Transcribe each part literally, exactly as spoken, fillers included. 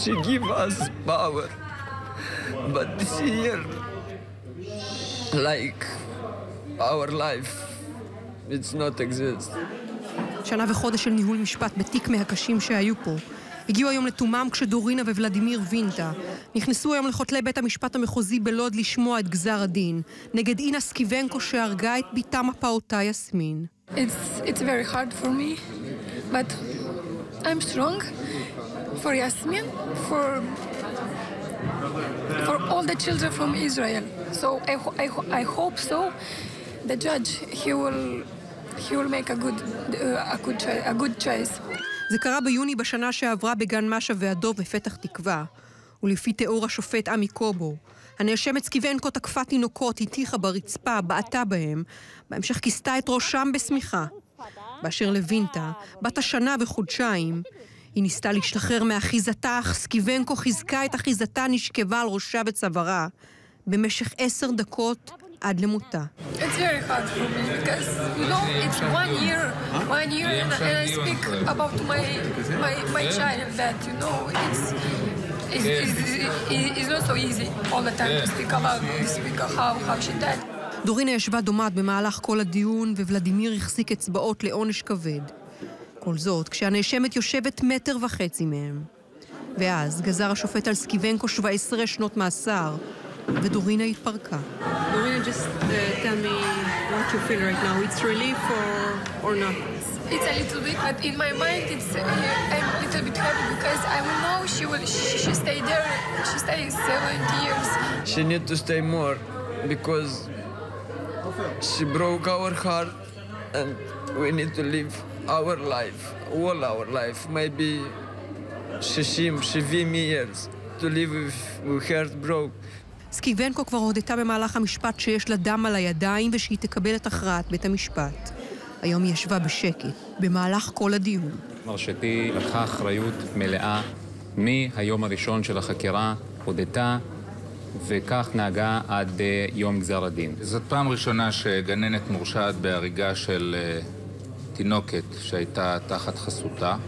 She give us power. But this year, like our life, it's not exist. שנה וחודש של ניהול משפט בתיק מהקשים שהיו פה. הגיעו היום לתומם כשדורינה וולדימיר וינטה נכנסו היום לחותלי בית המשפט המחוזי בלוד לשמוע את גזר הדין נגד אינה סקיבנקו שהרגה את ביתם הפעוטה יסמין. It's it's very hard for me, but I'm strong for Yasmin, for for all the children from Israel. So I I I hope so. The judge he will he will make a good uh, a good a good choice. זה קרה ביוני בשנה שעברה בגן משה והדוב בפתח תקווה, ולפי תיאור השופט עמי קובו, הנאשמת סקיבנקו תקפה תינוקות, הטיחה ברצפה, בעטה בהם, בהמשך כיסתה את ראשם בסמיכה. באשר לוינטה, בת השנה וחודשיים, היא ניסתה להשתחרר מאחיזתה, אך סקיבנקו חיזקה את אחיזתה, נשכבה על ראשה וצווארה, במשך עשר דקות עד למותה. It's very hard for me because you know it's one year, one year, and, and I speak about my my my child that you know it's it's, it's it's not so easy all the time to speak about speak how how she died. דורינה ישבה דומעת במהלך כל הדיון, וולדימיר החזיק אצבעות לעונש כבד. כל זאת כשהנאשמת יושבת מטר וחצי מהם. ואז גזר השופט על סקיבנקו שבע עשרה שנות מאסר, ודורינה התפרקה. Dorina, just uh, tell me what you feel right now. It's relief or, or not? It's a little bit, but in my mind, it's uh, I'm a little bit happy because I will know she will she, she stay there. She stays seventy years. She need to stay more because she broke our heart, and we need to live our life, all our life. Maybe sixty, seventy years to live with, with heart broke. סקיבנקו כבר הודתה במהלך המשפט שיש לה דם על הידיים ושהיא תקבל את הכרעת בית המשפט. היום היא ישבה בשקט, במהלך כל הדיון. מרשתי לקחה אחריות מלאה מהיום הראשון של החקירה, הודתה, וכך נהגה עד יום גזר הדין. זאת פעם ראשונה שגננת מורשעת בהריגה של תינוקת שהייתה תחת חסותה.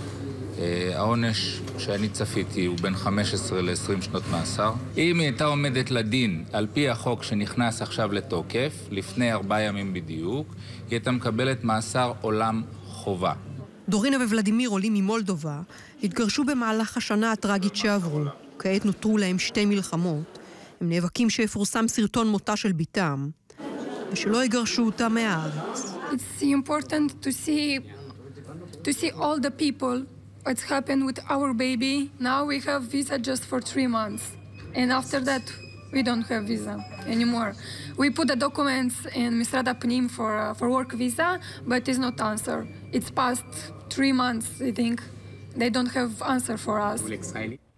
העונש שאני צפיתי הוא בין חמש עשרה ל-עשרים שנות מאסר. אם היא הייתה עומדת לדין על פי החוק שנכנס עכשיו לתוקף, לפני ארבעה ימים בדיוק, היא הייתה מקבלת מאסר עולם חובה. דורינה וולדימיר, עולים ממולדובה, התגרשו במהלך השנה הטרגית שעברו. כעת נותרו להם שתי מלחמות. הם נאבקים שיפורסם סרטון מותה של ביתם, ושלא יגרשו אותה מהארץ. It's important to see to see all the people what's happened with our baby. Now we have visa just for three months. And after that, we don't have visa anymore. We put the documents in Misrad Apnim for, uh, for work visa, but it's not answer. It's past three months, I think. They don't have answer for us.